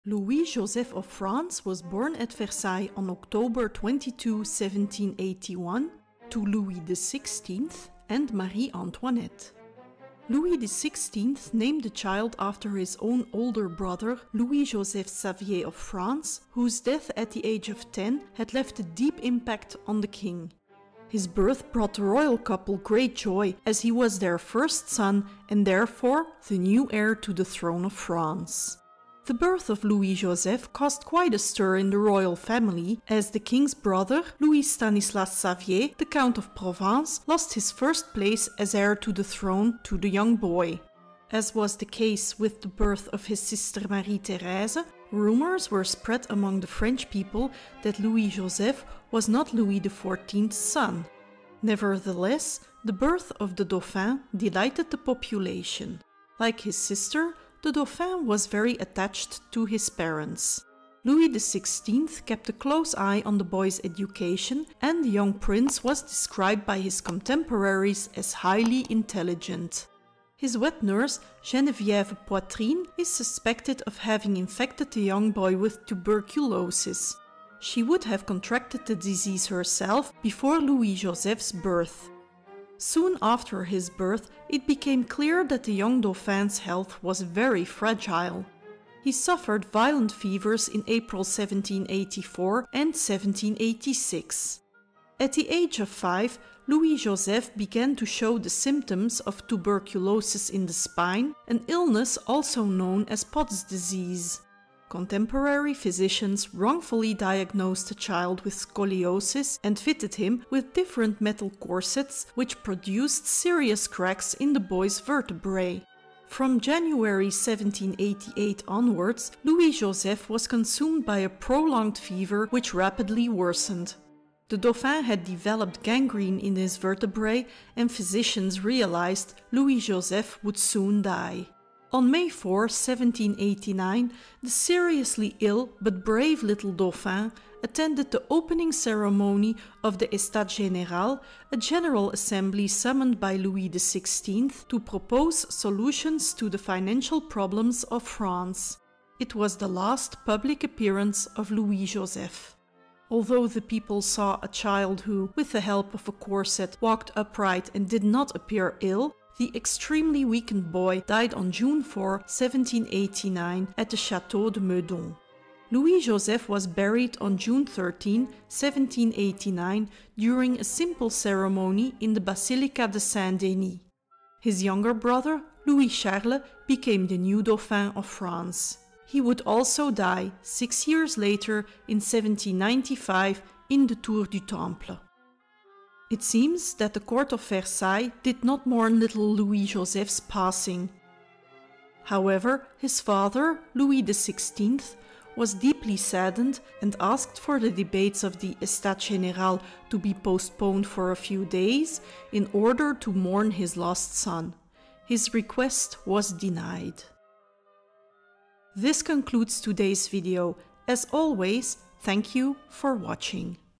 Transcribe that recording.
Louis-Joseph of France was born at Versailles on October 22, 1781, to Louis XVI and Marie Antoinette. Louis XVI named the child after his own older brother, Louis-Joseph Xavier of France, whose death at the age of 10 had left a deep impact on the king. His birth brought the royal couple great joy, as he was their first son and therefore the new heir to the throne of France. The birth of Louis-Joseph caused quite a stir in the royal family, as the king's brother, Louis Stanislas Xavier, the Count of Provence, lost his first place as heir to the throne to the young boy. As was the case with the birth of his sister Marie-Thérèse, rumors were spread among the French people that Louis-Joseph was not Louis XIV's son. Nevertheless, the birth of the Dauphin delighted the population. Like his sister, the Dauphin was very attached to his parents. Louis XVI kept a close eye on the boy's education, and the young prince was described by his contemporaries as highly intelligent. His wet nurse, Geneviève Poitrine, is suspected of having infected the young boy with tuberculosis. She would have contracted the disease herself before Louis-Joseph's birth. Soon after his birth, it became clear that the young Dauphin's health was very fragile. He suffered violent fevers in April 1784 and 1786. At the age of 5, Louis-Joseph began to show the symptoms of tuberculosis in the spine, an illness also known as Pott's disease. Contemporary physicians wrongfully diagnosed the child with scoliosis and fitted him with different metal corsets, which produced serious cracks in the boy's vertebrae. From January 1788 onwards, Louis-Joseph was consumed by a prolonged fever which rapidly worsened. The Dauphin had developed gangrene in his vertebrae, and physicians realized Louis-Joseph would soon die. On May 4, 1789, the seriously ill but brave little Dauphin attended the opening ceremony of the Estates Générales, a general assembly summoned by Louis XVI to propose solutions to the financial problems of France. It was the last public appearance of Louis-Joseph. Although the people saw a child who, with the help of a corset, walked upright and did not appear ill, the extremely weakened boy died on June 4, 1789 at the Château de Meudon. Louis-Joseph was buried on June 13, 1789 during a simple ceremony in the Basilica de Saint-Denis. His younger brother, Louis Charles, became the new Dauphin of France. He would also die 6 years later in 1795 in the Tour du Temple. It seems that the court of Versailles did not mourn little Louis-Joseph's passing. However, his father, Louis XVI, was deeply saddened and asked for the debates of the Estates Générales to be postponed for a few days in order to mourn his lost son. His request was denied. This concludes today's video. As always, thank you for watching.